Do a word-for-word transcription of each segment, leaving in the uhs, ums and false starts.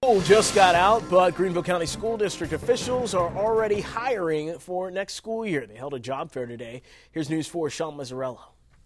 Just got out, but Greenville County School District officials are already hiring for next school year. They held a job fair today. Here's News four's Sean Mazzarello.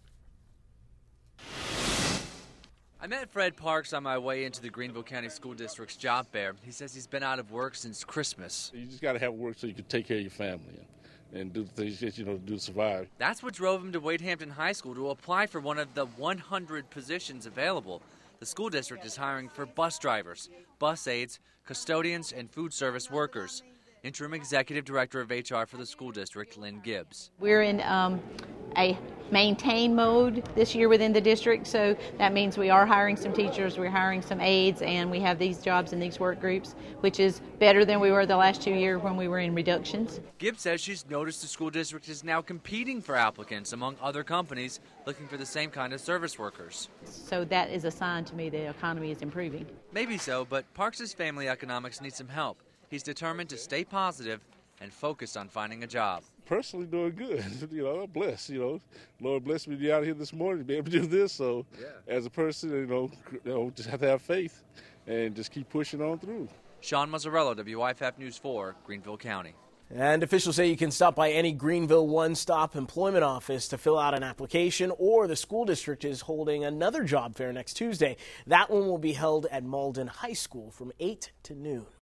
I met Fred Parks on my way into the Greenville County School District's job fair. He says he's been out of work since Christmas. You just got to have work so you can take care of your family and, and do the things that you know do to survive. That's what drove him to Wade Hampton High School to apply for one of the one hundred positions available. The school district is hiring for bus drivers, bus aides, custodians, and food service workers. Interim Executive Director of H R for the school district, Lynn Gibbs. We're in um, a maintain mode this year within the district, so that means we are hiring some teachers, we're hiring some aides, and we have these jobs in these work groups, which is better than we were the last two years when we were in reductions. Gibbs says she's noticed the school district is now competing for applicants among other companies looking for the same kind of service workers. So that is a sign to me the economy is improving. Maybe so, but Parks' family economics needs some help. He's determined to stay positive and focused on finding a job. Personally doing good. You know, I'm blessed. You know, Lord blessed me to be out here this morning to be able to do this. So yeah. As a person, you know, you know, just have to have faith and just keep pushing on through. Sean Mazzarello, W I F F News four, Greenville County. And officials say you can stop by any Greenville one-stop employment office to fill out an application, or the school district is holding another job fair next Tuesday. That one will be held at Malden High School from eight to noon.